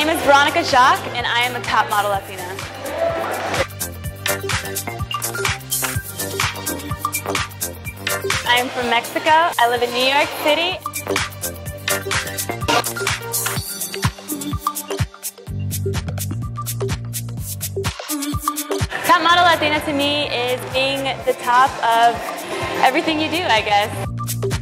name is Veronica Jacques, and I am a top model Latina. I am from Mexico. I live in New York City. Top model Latina to me is being the top of everything you do, I guess.